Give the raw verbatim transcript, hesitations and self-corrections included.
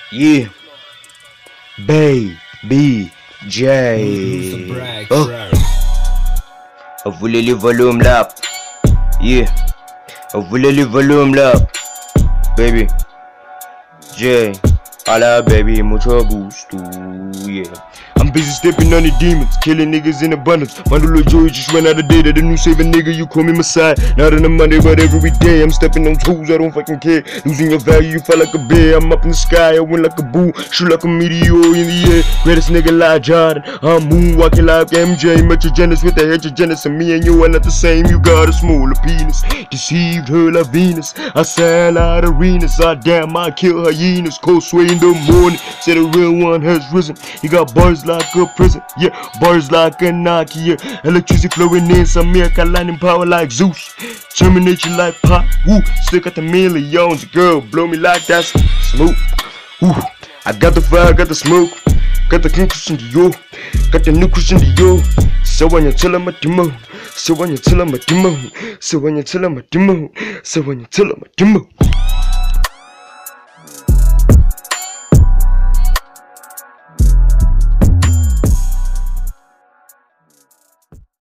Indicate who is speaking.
Speaker 1: Yeah, Baby J. Oh, vous voulez le volume là? Yeah, vous voulez le volume là? Baby J. Holla, baby, mucho gusto. Yeah. I'm busy stepping on the demons, killing niggas in abundance. My little Joey just ran out of data. The new saving nigga, you call me Messiah. Not on a Monday, but every day I'm stepping on toes. I don't fucking care. Losing your value, you feel like a bear. I'm up in the sky, I win like a boo, shoot like a meteor in the air. Greatest nigga like Jordan. I'm moonwalking like M J. Metrogenous with the heterogeneous, and me and you are not the same. You got a smaller penis, deceived her like Venus. I sell out arenas. I damn, I kill hyenas. Cold sway in the morning, say the real one has risen. He got bars like a prison, yeah, bars like a Nokia. Electricity flowing in some America, lightning power like Zeus. Terminate you like pop, woo. Stick at the millions, girl, blow me like that's smoke. Woo. I got the fire, got the smoke, got the new Christian Dior, got the new Christian Dior. So when you tell him a demo, so when you tell him a demo, so when you tell him a demo, so when you tell him a demo.